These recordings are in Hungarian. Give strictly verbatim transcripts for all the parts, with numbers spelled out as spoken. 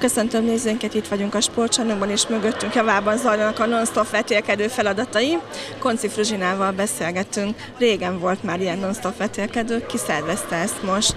Köszöntöm nézőinket, itt vagyunk a sportcsarnokban, és mögöttünk javában zajlanak a non-stop vetélkedő feladatai. Konci Fruzsinával beszélgettünk. Régen volt már ilyen non-stop vetélkedő. Ki szervezte ezt most?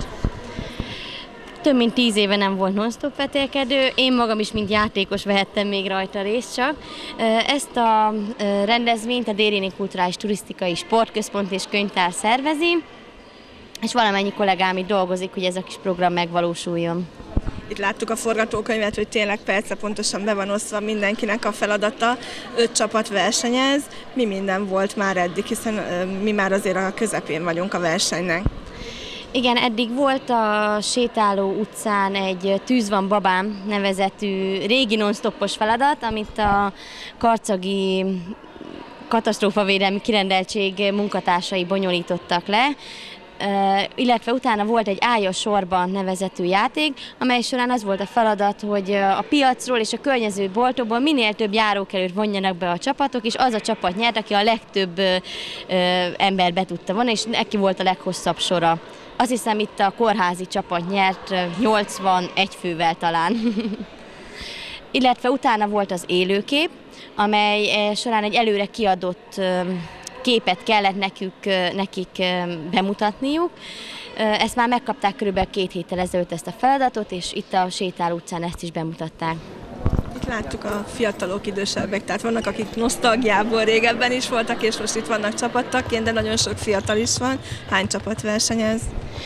Több mint tíz éve nem volt non-stop vetélkedő, én magam is, mint játékos vehettem még rajta részt csak. Ezt a rendezvényt a Déryné Kulturális Turisztikai Sportközpont és Könyvtár szervezi, és valamennyi kollégám itt dolgozik, hogy ez a kis program megvalósuljon. Itt láttuk a forgatókönyvet, hogy tényleg perce pontosan be van osztva mindenkinek a feladata. Öt csapat versenyez. Mi minden volt már eddig, hiszen mi már azért a közepén vagyunk a versenynek. Igen, eddig volt a sétáló utcán egy Tűz van babám nevezetű régi non-stopos feladat, amit a karcagi katasztrófavédelmi kirendeltség munkatársai bonyolítottak le, Uh, illetve utána volt egy Állj a sorban nevezetű játék, amely során az volt a feladat, hogy a piacról és a környező boltokból minél több járókelőt vonjanak be a csapatok, és az a csapat nyert, aki a legtöbb uh, uh, ember be tudta vonni, és neki volt a leghosszabb sora. Azt hiszem, itt a kórházi csapat nyert nyolcvanegy fővel talán. Illetve utána volt az élőkép, amely során egy előre kiadott uh, képet kellett nekük, nekik bemutatniuk. Ezt már megkapták körülbelül két héttel ezelőtt ezt a feladatot, és itt a sétáló utcán ezt is bemutatták. Itt láttuk a fiatalok, idősebbek, tehát vannak, akik nosztalgiából régebben is voltak, és most itt vannak csapattagként, de nagyon sok fiatal is van. Hány csapat versenyez?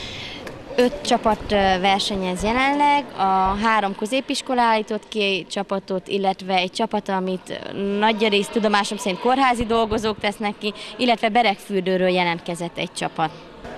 Öt csapat versenyez jelenleg, a három középiskola állított ki csapatot, illetve egy csapat, amit nagyrészt tudomásom szerint kórházi dolgozók tesznek ki, illetve Beregfürdőről jelentkezett egy csapat.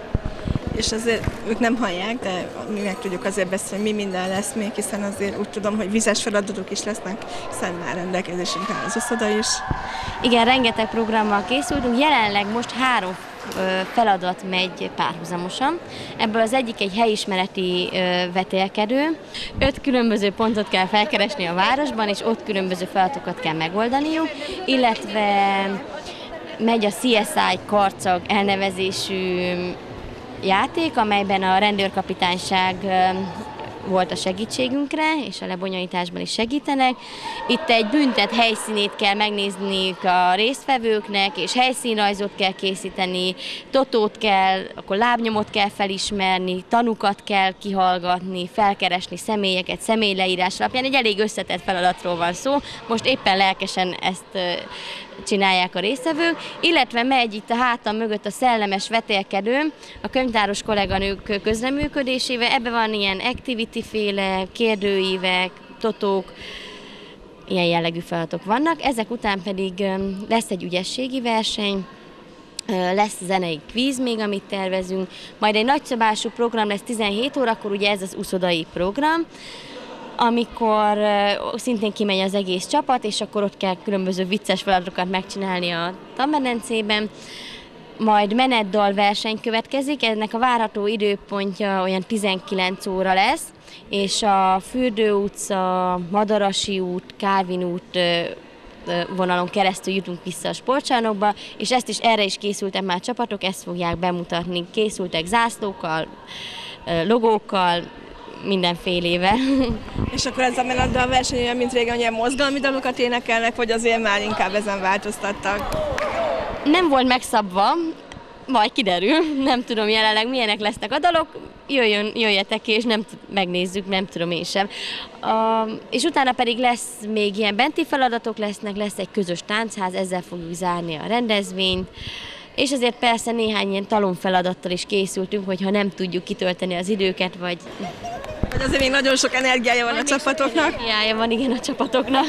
És azért ők nem hallják, de mi meg tudjuk azért beszélni, mi minden lesz még, hiszen azért úgy tudom, hogy vizes feladatok is lesznek, hiszen már rendelkezésünkre áll az uszoda is. Igen, rengeteg programmal készültünk, jelenleg most három feladat megy párhuzamosan. Ebből az egyik egy helyismereti vetélkedő. Öt különböző pontot kell felkeresni a városban, és ott különböző feladatokat kell megoldaniuk, illetve megy a cé es i Karcag elnevezésű játék, amelyben a rendőrkapitányság volt a segítségünkre, és a lebonyolításban is segítenek. Itt egy büntet helyszínét kell megnézni a résztvevőknek, és helyszínrajzot kell készíteni, totót kell, akkor lábnyomot kell felismerni, tanukat kell kihallgatni, felkeresni személyeket, személyleírás alapján. Egy elég összetett feladatról van szó. Most éppen lelkesen ezt csinálják a résztvevők, illetve megy itt a hátam mögött a szellemes vetélkedő, a könyvtáros kolléganők közreműködésével. Ebben van ilyen activity-féle, kérdőívek, totók, ilyen jellegű feladatok vannak. Ezek után pedig lesz egy ügyességi verseny, lesz zenei kvíz még, amit tervezünk, majd egy nagyszabású program lesz tizenhét órakor, ugye ez az uszodai program, amikor uh, szintén kimegy az egész csapat, és akkor ott kell különböző vicces feladatokat megcsinálni a tanmedencében. Majd menetdal verseny következik, ennek a várható időpontja olyan tizenkilenc óra lesz, és a Fürdő utca, Madarasi út, Kálvin út uh, vonalon keresztül jutunk vissza a sportcsarnokba, és ezt is erre is készültek már csapatok, ezt fogják bemutatni. Készültek zászlókkal, uh, logókkal, mindenfélével. És akkor ez a menetdal verseny olyan, mint régen, ilyen mozgalmi dalokat énekelnek, vagy azért már inkább ezen változtattak? Nem volt megszabva, majd kiderül, nem tudom jelenleg milyenek lesznek a dalok, jöjjön, jöjjetek ki, és nem megnézzük, nem tudom én sem. Uh, és utána pedig lesz még ilyen benti feladatok lesznek, lesz egy közös táncház, ezzel fogjuk zárni a rendezvényt. És azért persze néhány ilyen talonfeladattal is készültünk, hogyha nem tudjuk kitölteni az időket, vagy... Vagy azért még nagyon sok energiája van a csapatoknak. Energiája van, igen, a csapatoknak.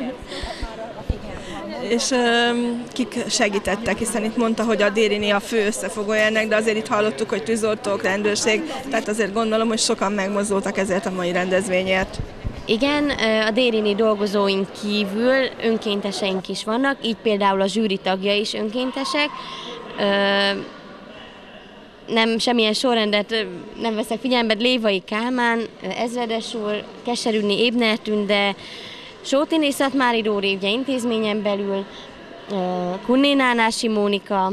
És um, kik segítettek, hiszen itt mondta, hogy a Déryné a fő összefogója ennek, de azért itt hallottuk, hogy tűzoltók, rendőrség, tehát azért gondolom, hogy sokan megmozdultak ezért a mai rendezvényért. Igen, a Déryné dolgozóink kívül önkénteseink is vannak, így például a zsűri tagja is önkéntesek. Nem, semmilyen sorrendet nem veszek figyelembe, Lévai Kálmán, ezredes úr, Keserűni Ébner Tünde, Sótiné Szatmári Dóri, ugye intézményen belül, Kunné Nánási Mónika,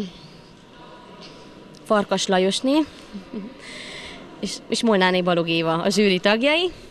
Farkas Lajosné, és, és Molnáné Balog Éva a zsűri tagjai.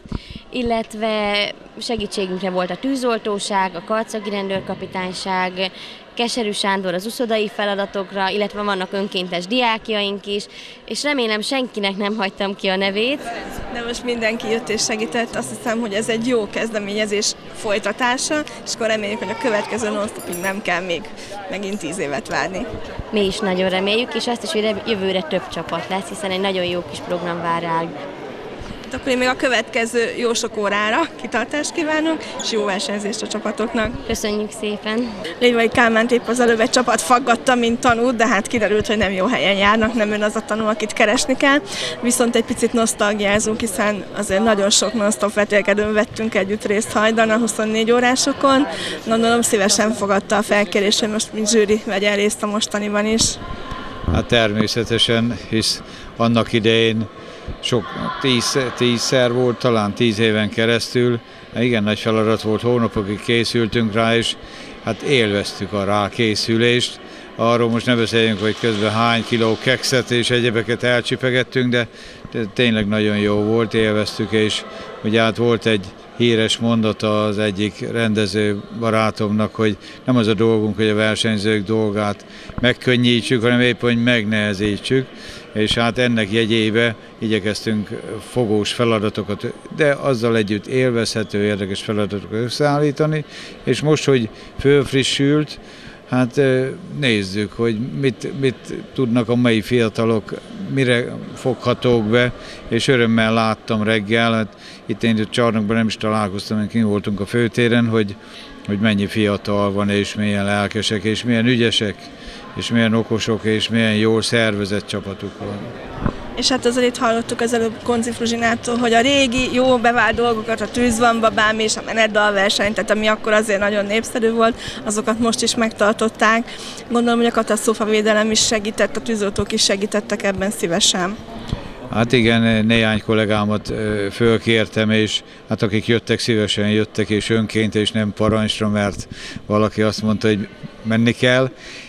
illetve segítségünkre volt a tűzoltóság, a karcagi rendőrkapitányság, Keserű Sándor az uszodai feladatokra, illetve vannak önkéntes diákjaink is, és remélem senkinek nem hagytam ki a nevét. De most mindenki jött és segített, azt hiszem, hogy ez egy jó kezdeményezés folytatása, és akkor reméljük, hogy a következő non-stopig nem kell még megint tíz évet várni. Mi is nagyon reméljük, és azt is, hogy jövőre több csapat lesz, hiszen egy nagyon jó kis program vár rá. Akkor én még a következő jó sok órára kitartást kívánunk, és jó versenyzést a csapatoknak. Köszönjük szépen! Lévai Kálmánt épp az előbb egy csapat faggatta, mint tanút, de hát kiderült, hogy nem jó helyen járnak, nem ön az a tanú, akit keresni kell. Viszont egy picit nosztalgiázunk, hiszen azért nagyon sok non-stop vetélkedőn vettünk együtt részt hajdan a huszonnégy órásokon. Gondolom szívesen fogadta a felkérést, hogy most mint zsűri vegyen részt a mostaniban is. Hát természetesen, hisz annak idején sok, tíz, tízszer volt, talán tíz éven keresztül. Igen, nagy feladat volt, hónapokig készültünk rá, és hát élveztük a rákészülést. Arról most ne beszéljünk, hogy közben hány kiló kekszet és egyebeket elcsipegettünk, de, de tényleg nagyon jó volt, élveztük, és ugye hát volt egy híres mondata az egyik rendező barátomnak, hogy nem az a dolgunk, hogy a versenyzők dolgát megkönnyítsük, hanem épp, hogy megnehezítsük, és hát ennek jegyébe igyekeztünk fogós feladatokat, de azzal együtt élvezhető, érdekes feladatokat összeállítani, és most, hogy fölfrissült, hát nézzük, hogy mit, mit tudnak a mai fiatalok, mire foghatók be, és örömmel láttam reggel, hát itt én a csarnokban nem is találkoztam, mert kint voltunk a főtéren, hogy, hogy mennyi fiatal van, és milyen lelkesek, és milyen ügyesek, és milyen okosok, és milyen jól szervezett csapatuk van. És hát azért itt hallottuk az előbb Konci Fruzsinától, hogy a régi, jó bevált dolgokat, a Tűz van babám és a meneddal verseny, tehát ami akkor azért nagyon népszerű volt, azokat most is megtartották. Gondolom, hogy a katasztrófavédelem is segített, a tűzoltók is segítettek ebben szívesen. Hát igen, néhány kollégámat fölkértem, és hát akik jöttek, szívesen jöttek, és önként, és nem parancsra, mert valaki azt mondta, hogy menni kell.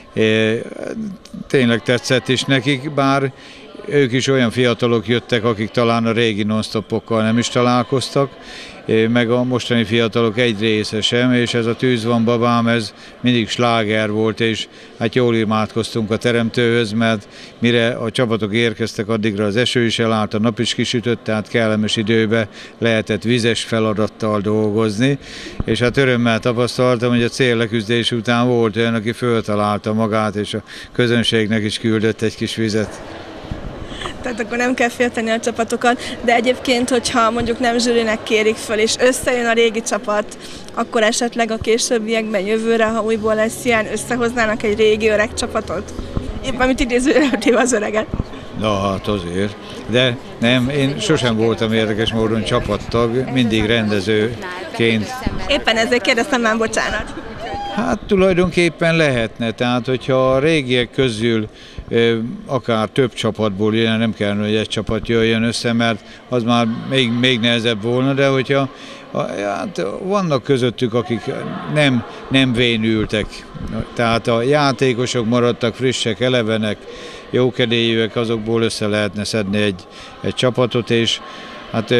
Tényleg tetszett is nekik, bár ők is olyan fiatalok jöttek, akik talán a régi non-stopokkal nem is találkoztak, meg a mostani fiatalok egy része sem, és ez a Tűz van babám, ez mindig sláger volt, és hát jól imádkoztunk a teremtőhöz, mert mire a csapatok érkeztek, addigra az eső is elállt, a nap is kisütött, tehát kellemes időben lehetett vizes feladattal dolgozni, és hát örömmel tapasztaltam, hogy a célleküzdés után volt olyan, aki föltalálta magát, és a közönségnek is küldött egy kis vizet. Tehát akkor nem kell félteni a csapatokat, de egyébként, hogyha mondjuk nem zsűrinek kérik föl, és összejön a régi csapat, akkor esetleg a későbbiekben jövőre, ha újból lesz ilyen, összehoznának egy régi öreg csapatot? Épp amit idézőre téve az öreget. Na hát azért. De nem, én sosem voltam érdekes módon csapattag, mindig rendezőként. Éppen ezért kérdeztem már, bocsánat. Hát tulajdonképpen lehetne, tehát hogyha a régiek közül akár több csapatból jön, nem kell, hogy egy csapat jöjjön össze, mert az már még, még nehezebb volna, de hogyha hát vannak közöttük, akik nem, nem vénültek, tehát a játékosok maradtak frissek, elevenek, jókedélyűek, azokból össze lehetne szedni egy, egy csapatot, és hát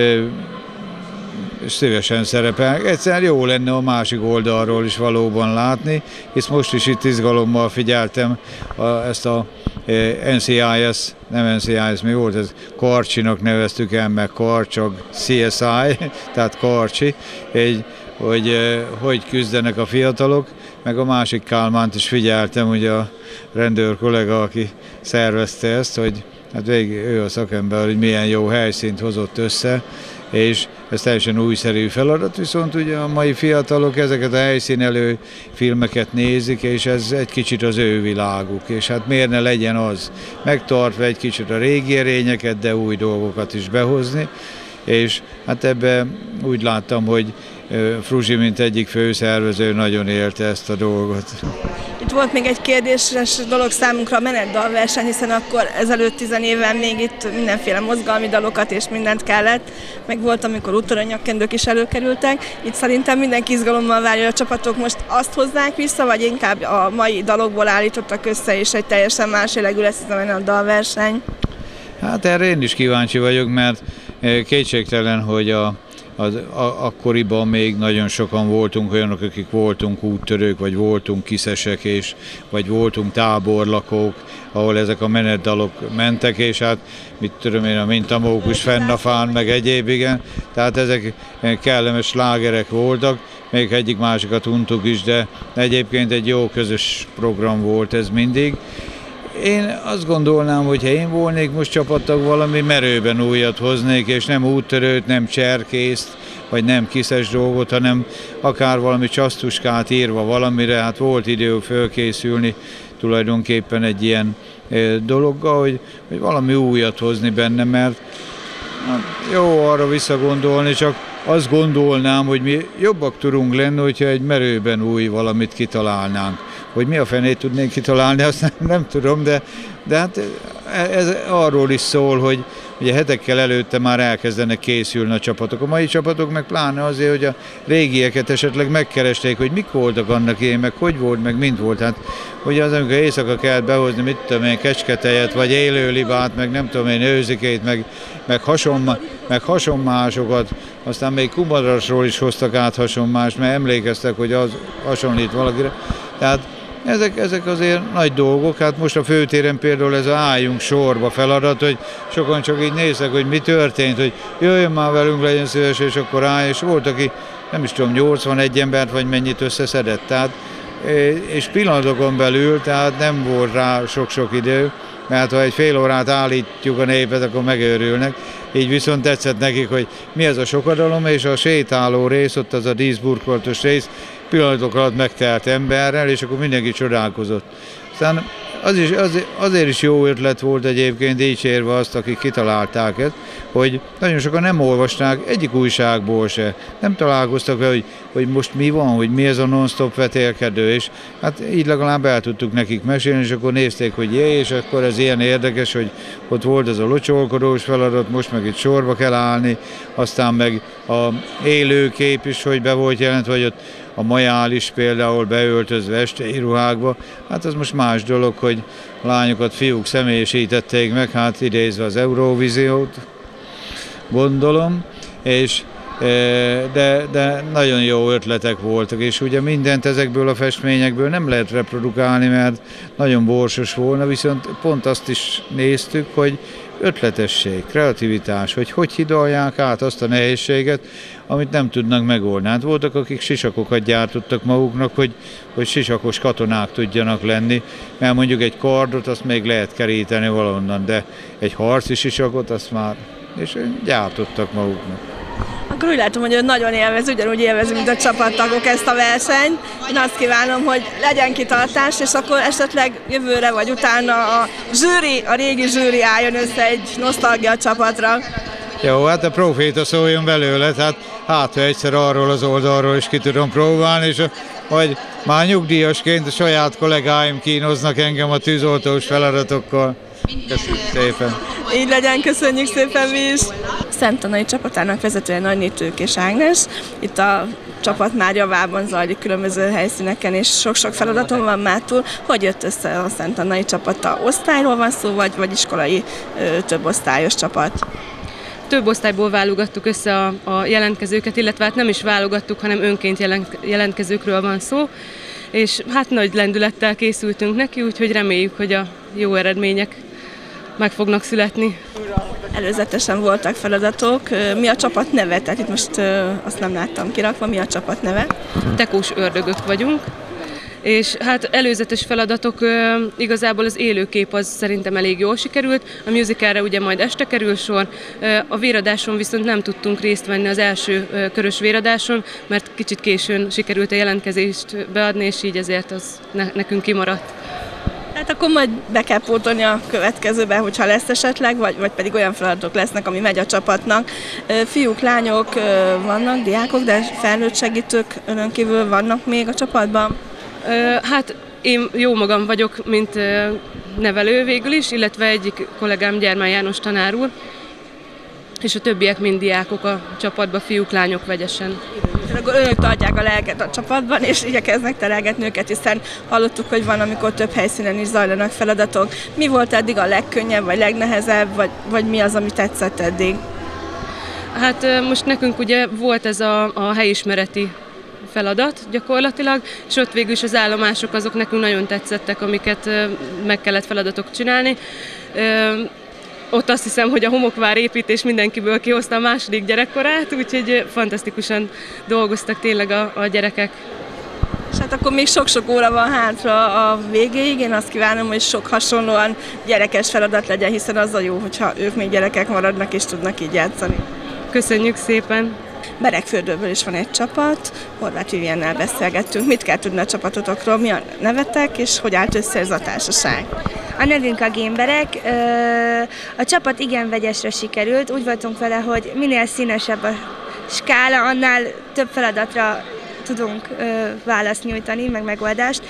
szívesen szerepel. Egyszer jó lenne a másik oldalról is valóban látni, hisz most is itt izgalommal figyeltem a, ezt a en cé i es, nem en cé i es, mi volt ez? Karcsinak neveztük el, meg Karcsag cé es i, tehát Karcsi, egy, hogy hogy küzdenek a fiatalok, meg a másik Kálmánt is figyeltem, ugye a rendőr kollega, aki szervezte ezt, hogy hát végig ő a szakember, hogy milyen jó helyszínt hozott össze, és ez teljesen újszerű feladat, viszont ugye a mai fiatalok ezeket a helyszínelő filmeket nézik, és ez egy kicsit az ő világuk, és hát miért ne legyen az, megtartva egy kicsit a régi erényeket, de új dolgokat is behozni, és hát ebben úgy láttam, hogy Fruzsi, mint egyik főszervező, nagyon élte ezt a dolgot. Itt volt még egy kérdéses dolog számunkra, a meneddalverseny, hiszen akkor ezelőtt tizen évvel még itt mindenféle mozgalmi dalokat és mindent kellett, meg volt, amikor úttörőnyakkendők is előkerültek. Itt szerintem mindenki izgalommal várja, a csapatok most azt hozzák vissza, vagy inkább a mai dalokból állítottak össze, és egy teljesen más jellegű lesz ez a meneddalverseny? Hát erre én is kíváncsi vagyok, mert kétségtelen, hogy a az, a, akkoriban még nagyon sokan voltunk olyanok, akik voltunk úttörők, vagy voltunk kiszesek, és, vagy voltunk táborlakók, ahol ezek a menetdalok mentek, és hát mit tudom én, a Mintamókus fenn a fán, meg egyéb, igen. Tehát ezek kellemes slágerek voltak, még egyik másikat untuk is, de egyébként egy jó közös program volt ez mindig. Én azt gondolnám, hogy ha én volnék most csapattag, valami merőben újat hoznék, és nem úttörőt, nem cserkészt, vagy nem kiszes dolgot, hanem akár valami csasztuskát írva valamire. Hát volt idő fölkészülni tulajdonképpen egy ilyen dologgal, hogy, hogy valami újat hozni benne, mert hát jó arra visszagondolni, csak azt gondolnám, hogy mi jobbak tudunk lenni, hogyha egy merőben új valamit kitalálnánk. Hogy mi a fenét tudnénk kitalálni, azt nem, nem tudom, de, de hát ez arról is szól, hogy ugye hetekkel előtte már elkezdenek készülni a csapatok. A mai csapatok meg pláne azért, hogy a régieket esetleg megkeresték, hogy mik voltak annak én, meg hogy volt, meg mint volt. Hát ugye az, amikor éjszaka kellett behozni, mit tudom én, kecsketejet, vagy élőlibát, meg nem tudom én, őzikét, meg, meg, hasonma, meg hasonmásokat, aztán még kumadrasról is hoztak át hasonmást, mert emlékeztek, hogy az hasonlít valakire. Tehát Ezek, ezek azért nagy dolgok, hát most a főtéren például ez a álljunk sorba feladat, hogy sokan csak így néztek, hogy mi történt, hogy jöjjön már velünk, legyen szíves, és akkor állj, és volt, aki nem is tudom, nyolcvanegy embert vagy mennyit összeszedett, tehát, és pillanatokon belül, tehát nem volt rá sok-sok idő, mert ha egy fél órát állítjuk a népet, akkor megőrülnek. Így viszont tetszett nekik, hogy mi ez a sokadalom, és a sétáló rész, ott az a díszburkoltos rész, pillanatok alatt megtelt emberrel, és akkor mindenki csodálkozott. Aztán az is, az, azért is jó ötlet volt egyébként, dicsérve azt, akik kitalálták ezt, hogy nagyon sokan nem olvasták egyik újságból se. Nem találkoztak vele, hogy, hogy most mi van, hogy mi ez a non-stop vetélkedő, és hát így legalább el tudtuk nekik mesélni, és akkor nézték, hogy jé, és akkor ez ilyen érdekes, hogy ott volt ez a locsolkodós feladat, most meg itt sorba kell állni, aztán meg a élőkép is, hogy be volt jelent, vagy ott a majál is például beöltözve estei ruhákba. Hát az most más dolog, hogy a lányokat fiúk személyesítették meg, hát idézve az Eurovíziót, gondolom, és, de, de nagyon jó ötletek voltak, és ugye mindent ezekből a festményekből nem lehet reprodukálni, mert nagyon borsos volna, viszont pont azt is néztük, hogy ötletesség, kreativitás, hogy hogy hidalják át azt a nehézséget, amit nem tudnak megoldani. Hát voltak, akik sisakokat gyártottak maguknak, hogy, hogy sisakos katonák tudjanak lenni, mert mondjuk egy kardot azt még lehet keríteni valonnan, de egy harci sisakot azt már, és gyártottak maguknak. Akkor úgy látom, hogy ő nagyon élvez, ugyanúgy élvezi, mint a csapattagok ezt a versenyt. Én azt kívánom, hogy legyen kitartás, és akkor esetleg jövőre vagy utána a zsűri, a régi zsűri álljon össze egy nosztalgia csapatra. Jó, hát a proféta szóljon belőle, tehát hát, ha egyszer arról az oldalról is ki tudom próbálni, és vagy már nyugdíjasként a saját kollégáim kínoznak engem a tűzoltós feladatokkal. Köszönjük szépen! Így legyen, köszönjük szépen mi is! Szenttanai csapatának vezetője Nagyné Tőkés Ágnes. Itt a csapat már javában zajlik különböző helyszíneken, és sok-sok feladaton van már túl. Hogy jött össze a szenttanai csapata? Osztályról van szó, vagy, vagy iskolai ö, több osztályos csapat? Több osztályból válogattuk össze a, a jelentkezőket, illetve hát nem is válogattuk, hanem önként jelentkezőkről van szó. És hát nagy lendülettel készültünk neki, úgyhogy reméljük, hogy a jó eredmények meg fognak születni. Előzetesen voltak feladatok. Mi a csapat neve? Tehát itt most azt nem láttam kirakva. Mi a csapat neve? Tekós ördögök vagyunk. És hát előzetes feladatok, igazából az élőkép az szerintem elég jól sikerült, a musicalre ugye majd este kerül sor, a véradáson viszont nem tudtunk részt venni az első körös véradáson, mert kicsit későn sikerült a jelentkezést beadni, és így ezért az nekünk kimaradt. Hát akkor majd be kell pótolni a következőben, hogyha lesz esetleg, vagy, vagy pedig olyan feladatok lesznek, ami megy a csapatnak. Fiúk, lányok vannak, diákok, de felnőtt segítők önön kívül vannak még a csapatban? Hát én jó magam vagyok, mint nevelő végül is, illetve egyik kollégám Gyermán János tanár úr, és a többiek mind diákok a csapatban, fiúk, lányok vegyesen. Akkor önök tartják a lelket a csapatban, és igyekeznek terelgetni őket, hiszen hallottuk, hogy van, amikor több helyszínen is zajlanak feladatok. Mi volt eddig a legkönnyebb, vagy legnehezebb, vagy, vagy mi az, ami tetszett eddig? Hát most nekünk ugye volt ez a, a helyismereti feladat gyakorlatilag, és ott végül is az állomások azok nekünk nagyon tetszettek, amiket meg kellett feladatok csinálni. Ott azt hiszem, hogy a homokvár építés mindenkiből kihozta a második gyerekkorát, úgyhogy fantasztikusan dolgoztak tényleg a, a gyerekek. És hát akkor még sok-sok óra van hátra a végéig. Én azt kívánom, hogy sok hasonlóan gyerekes feladat legyen, hiszen az a jó, hogyha ők még gyerekek maradnak és tudnak így játszani. Köszönjük szépen! Beregfürdőből is van egy csapat, Horváth Viviennel beszélgettünk. Mit kell tudni a csapatotokról, mi a nevetek, és hogy állt össze ez a társaság? A nevünk a Gémberek. A csapat igen vegyesre sikerült. Úgy voltunk vele, hogy minél színesebb a skála, annál több feladatra tudunk választ nyújtani, meg megoldást.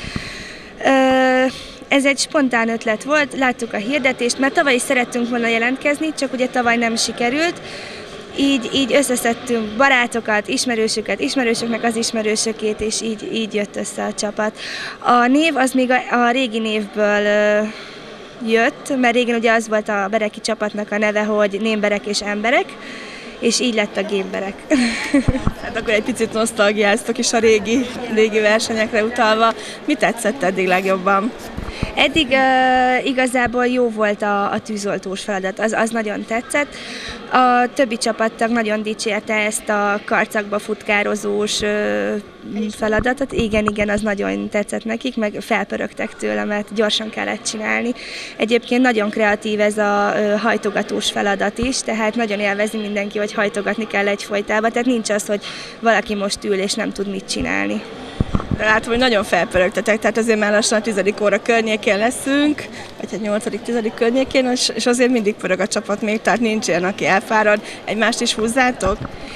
Ez egy spontán ötlet volt, láttuk a hirdetést, mert tavaly is szerettünk volna jelentkezni, csak ugye tavaly nem sikerült. Így, így összeszedtünk barátokat, ismerősöket, ismerősöknek az ismerősökét, és így, így jött össze a csapat. A név az még a, a régi névből ö, jött, mert régen ugye az volt a bereki csapatnak a neve, hogy némberek és emberek, és így lett a Gémberek. Hát akkor egy picit nosztalgiáztok is a régi, régi versenyekre utalva. Mi tetszett eddig legjobban? Eddig uh, igazából jó volt a, a tűzoltós feladat, az, az nagyon tetszett. A többi csapattag nagyon dicsérte ezt a karcakba futkározós uh, feladatot. Igen, igen, az nagyon tetszett nekik, meg felpörögtek tőle, mert gyorsan kellett csinálni. Egyébként nagyon kreatív ez a uh, hajtogatós feladat is, tehát nagyon élvezi mindenki, hogy hajtogatni kell egyfolytában, tehát nincs az, hogy valaki most ül és nem tud mit csinálni. De látom, hogy nagyon felpörögtetek, tehát azért már lassan a tizedik óra környékén leszünk, vagy egy nyolcadik-tizedik környékén, és azért mindig pörög a csapat még, tehát nincs ilyen, aki elfárad. Egymást is húzzátok?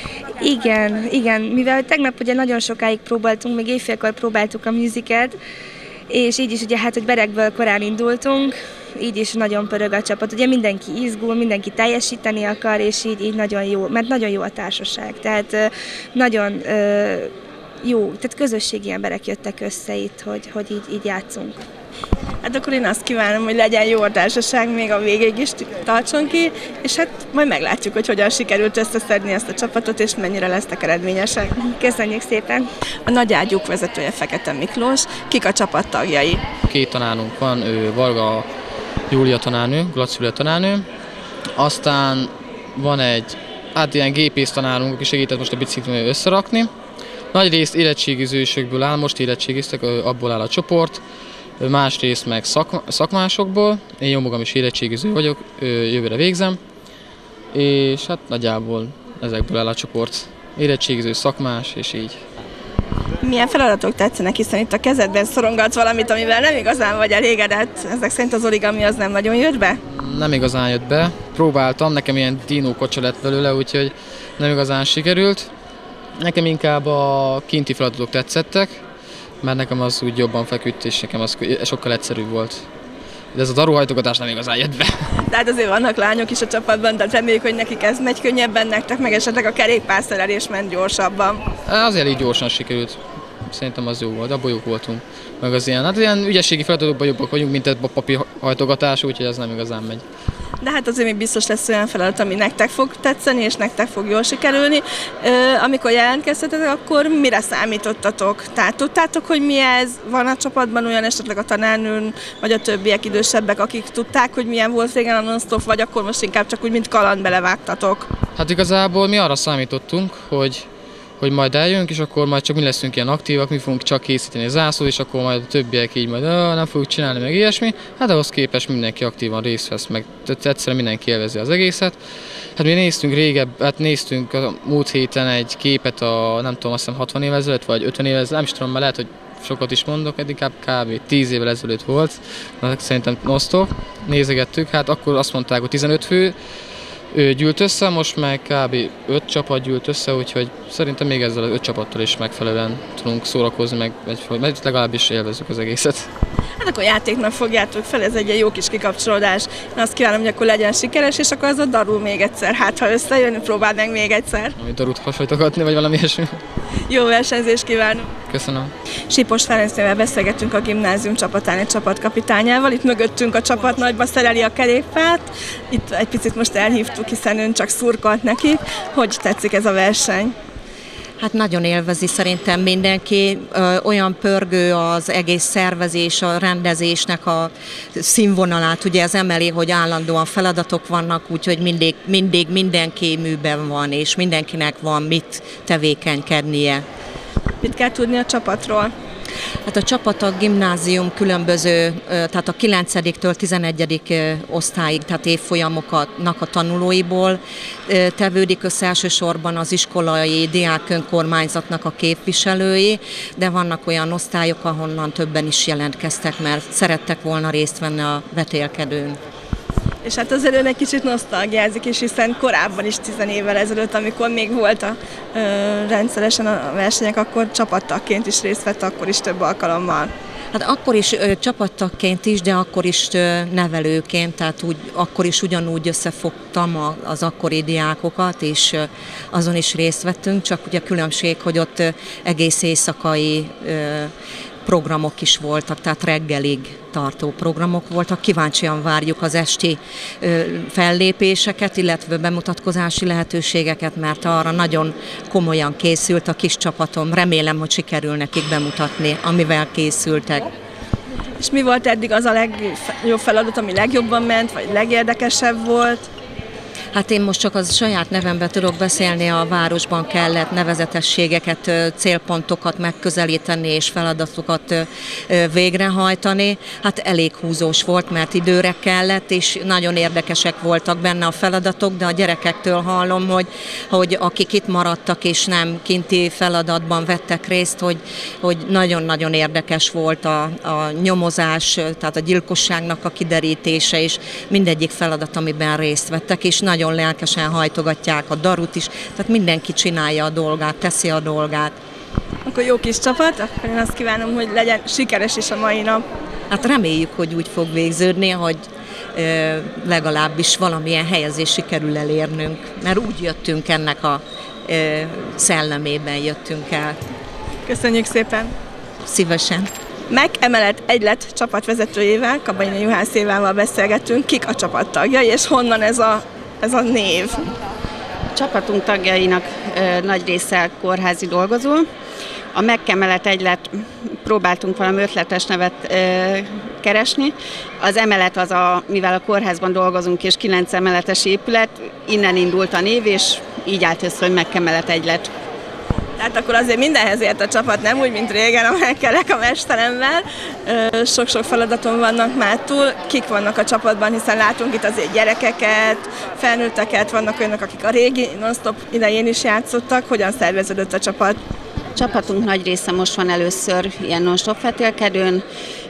Igen, igen, mivel tegnap ugye nagyon sokáig próbáltunk, még éjfélkor próbáltuk a musicalt, és így is ugye hát, hogy Berekből korán indultunk, így is nagyon pörög a csapat. Ugye mindenki izgul, mindenki teljesíteni akar, és így, így nagyon jó, mert nagyon jó a társaság, tehát nagyon jó, tehát közösségi emberek jöttek össze itt, hogy, hogy így, így játszunk. Hát akkor én azt kívánom, hogy legyen jó a társaság, még a végéig is tartson ki, és hát majd meglátjuk, hogy hogyan sikerült összeszedni ezt a csapatot, és mennyire lesznek eredményesek. Köszönjük szépen! A nagy ágyúk vezetője Fekete Miklós, kik a csapat tagjai? Két tanárunk van, ő Varga Júlia tanárnő, Glac Júlia tanárnő, aztán van egy, hát ilyen gépész tanárunk, aki segített most a biciklimet összerakni. Nagy részt érettségizősökből áll, most érettségiztek, abból áll a csoport, másrészt meg szak, szakmásokból, én jó magam is érettségiző vagyok, jövőre végzem, és hát nagyjából ezekből áll a csoport, érettségiző, szakmás, és így. Milyen feladatok tetszenek, hiszen itt a kezedben szorongatsz valamit, amivel nem igazán vagy elégedett? Ezek szerint az origami az nem nagyon jött be? Nem igazán jött be, próbáltam, nekem ilyen dino kocsa lett belőle, úgyhogy nem igazán sikerült. Nekem inkább a kinti feladatok tetszettek, mert nekem az úgy jobban feküdt, és nekem az sokkal egyszerűbb volt. De ez a daruhajtogatás nem igazán jött be. Tehát azért vannak lányok is a csapatban, de reméljük, hogy nekik ez megy könnyebben, nektek meg esetleg a kerékpárszerelés ment gyorsabban. Azért így gyorsan sikerült. Szerintem az jó volt, abból jók voltunk. Meg az ilyen, hát ilyen ügyességi feladatokban jobbak vagyunk, mint egy papi hajtogatás, úgyhogy ez nem igazán megy. De hát azért még biztos lesz olyan feladat, ami nektek fog tetszeni, és nektek fog jól sikerülni. Amikor jelentkeztetek, akkor mire számítottatok? Tehát tudtátok, hogy mi ez? Van a csapatban olyan esetleg a tanárnőn, vagy a többiek idősebbek, akik tudták, hogy milyen volt régen a non-stop, vagy akkor most inkább csak úgy, mint kaland belevágtatok? Hát igazából mi arra számítottunk, hogy hogy majd eljönk, és akkor majd csak mi leszünk ilyen aktívak, mi fogunk csak készíteni zászlót, és akkor majd a többiek így majd nem fogjuk csinálni, meg ilyesmi. Hát ahhoz képest mindenki aktívan részt vesz, meg egyszerűen mindenki élvezi az egészet. Hát mi néztünk régebb, hát néztünk a múlt héten egy képet a, nem tudom, azt hiszem hatvan évvel ezelőtt, vagy ötven évvel ezelőtt, nem is tudom, mert lehet, hogy sokat is mondok, eddig kb. tíz évvel ezelőtt volt, szerintem non-stop, nézegettük, hát akkor azt mondták, hogy tizenöt fő ő gyűlt össze, most meg kb. öt csapat gyűlt össze, úgyhogy szerintem még ezzel az öt csapattal is megfelelően tudunk szórakozni, meg, meg legalábbis élvezzük az egészet. Hát akkor játéknak fogjátok fel, ez egy jó kis kikapcsolódás. Én azt kívánom, hogy akkor legyen sikeres, és akkor az a darul még egyszer. Hát ha összejön, próbáld meg még egyszer. Ami darut hasonlítogatni, vagy valami ilyesmi. Jó versenyzést kívánok! Köszönöm. Sipos Ferencnével beszélgettünk a gimnázium csapatán egy csapatkapitányával. Itt mögöttünk a csapat nagyba szereli a kerékpárt. Itt egy picit most elhívtuk, hiszen ön csak szurkolt nekik. Hogy tetszik ez a verseny? Hát nagyon élvezi szerintem mindenki, ö, olyan pörgő az egész szervezés, a rendezésnek a színvonalát, ugye ez emeli, hogy állandóan feladatok vannak, úgyhogy mindig, mindig mindenki műben van, és mindenkinek van mit tevékenykednie. Mit kell tudni a csapatról? Hát a csapat a gimnázium különböző, tehát a kilencediktől tizenegyedik osztályig, tehát évfolyamoknak a tanulóiból tevődik össze, elsősorban az iskolai diák önkormányzatnak a képviselői, de vannak olyan osztályok, ahonnan többen is jelentkeztek, mert szerettek volna részt venni a vetélkedőn. És hát azért ön egy kicsit nosztalgiázik is, hiszen korábban is tizen évvel ezelőtt, amikor még volt a, ö, rendszeresen a versenyek, akkor csapattagként is részt vett, akkor is több alkalommal. Hát akkor is ö, csapattagként is, de akkor is ö, nevelőként, tehát úgy, akkor is ugyanúgy összefogtam a, az akkori diákokat, és ö, azon is részt vettünk, csak ugye különbség, hogy ott ö, egész éjszakai ö, programok is voltak, tehát reggelig tartó programok voltak. Kíváncsian várjuk az esti ö, fellépéseket, illetve bemutatkozási lehetőségeket, mert arra nagyon komolyan készült a kis csapatom. Remélem, hogy sikerül nekik bemutatni, amivel készültek. És mi volt eddig az a legjobb feladat, ami legjobban ment, vagy legérdekesebb volt? Hát én most csak az saját nevemben tudok beszélni, a városban kellett nevezetességeket, célpontokat megközelíteni és feladatokat végrehajtani. Hát elég húzós volt, mert időre kellett, és nagyon érdekesek voltak benne a feladatok, de a gyerekektől hallom, hogy, hogy akik itt maradtak és nem kinti feladatban vettek részt, hogy, hogy nagyon-nagyon érdekes volt a, a nyomozás, tehát a gyilkosságnak a kiderítése, és mindegyik feladat, amiben részt vettek, és nagyon lelkesen hajtogatják a darut is, tehát mindenki csinálja a dolgát, teszi a dolgát. Akkor jó kis csapat, akkor én azt kívánom, hogy legyen sikeres is a mai nap. Hát reméljük, hogy úgy fog végződni, hogy ö, legalábbis valamilyen helyezést sikerül elérnünk, mert úgy jöttünk ennek a ö, szellemében jöttünk el. Köszönjük szépen! Szívesen! Meg emelet egylet csapatvezetőjével, Kabainai Juhász Évával beszélgettünk, kik a csapattagjai, és honnan ez a, ez a név. A csapatunk tagjainak ö, nagy része kórházi dolgozó. A Megkemelet egylet próbáltunk valami ötletes nevet ö, keresni. Az emelet az, a, mivel a kórházban dolgozunk, és kilenc emeletes épület, innen indult a név, és így állt össze, hogy Megkemelet egylet. Tehát akkor azért mindenhez ért a csapat, nem úgy, mint régen a Megkelek a mesteremmel. Sok-sok feladaton vannak már túl. Kik vannak a csapatban, hiszen látunk itt azért gyerekeket, felnőtteket, vannak olyanok, akik a régi non-stop idején is játszottak. Hogyan szerveződött a csapat? A csapatunk nagy része most van először ilyen non-stop vetélkedőn.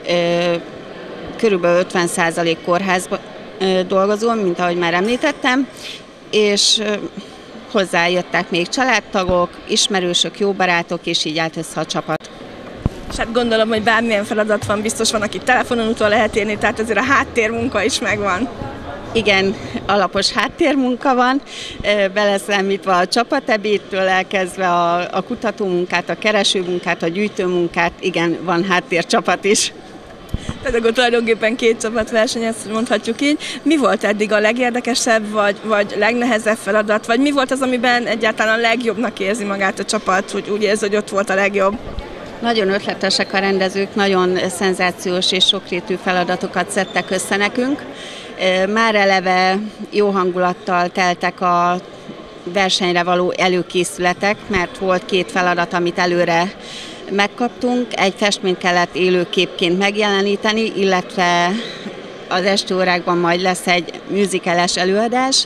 Körülbelül ötven százalék kórházban dolgozó, mint ahogy már említettem, és hozzájöttek még családtagok, ismerősök, jó barátok, és így állt össze a csapat. És hát gondolom, hogy bármilyen feladat van, biztos van, akik telefonon utol lehet érni, tehát azért a háttérmunka is megvan. Igen, alapos háttérmunka van, beleszámítva a csapatebédtől elkezdve a, a kutatómunkát, a keresőmunkát, a gyűjtőmunkát, igen, van háttércsapat is. Tehát akkor tulajdonképpen két csapat versenyez, mondhatjuk így. Mi volt eddig a legérdekesebb, vagy, vagy legnehezebb feladat, vagy mi volt az, amiben egyáltalán a legjobbnak érzi magát a csapat, hogy úgy érzi, hogy ott volt a legjobb? Nagyon ötletesek a rendezők, nagyon szenzációs és sokrétű feladatokat szedtek össze nekünk. Már eleve jó hangulattal teltek a versenyre való előkészületek, mert volt két feladat, amit előre megkaptunk. Egy festményt kellett élőképként megjeleníteni, illetve az esti órákban majd lesz egy musicales előadás.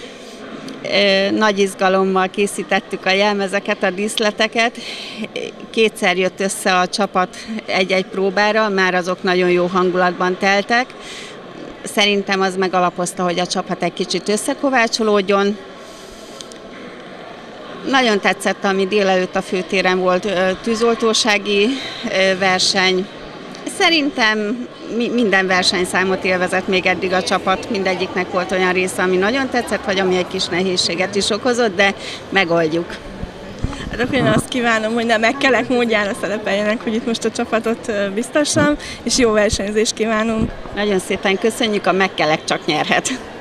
Nagy izgalommal készítettük a jelmezeket, a díszleteket. Kétszer jött össze a csapat egy-egy próbára, már azok nagyon jó hangulatban teltek. Szerintem az megalapozta, hogy a csapat egy kicsit összekovácsolódjon. Nagyon tetszett, ami délelőtt a főtéren volt, tűzoltósági verseny, Szerintem minden versenyszámot élvezett még eddig a csapat, mindegyiknek volt olyan része, ami nagyon tetszett, vagy ami egy kis nehézséget is okozott, de megoldjuk. Hát akkor én azt kívánom, hogy nem megkelek módjára szerepeljenek, hogy itt most a csapatot biztosan, és jó versenyzést kívánunk. Nagyon szépen köszönjük, a megkelek csak nyerhet.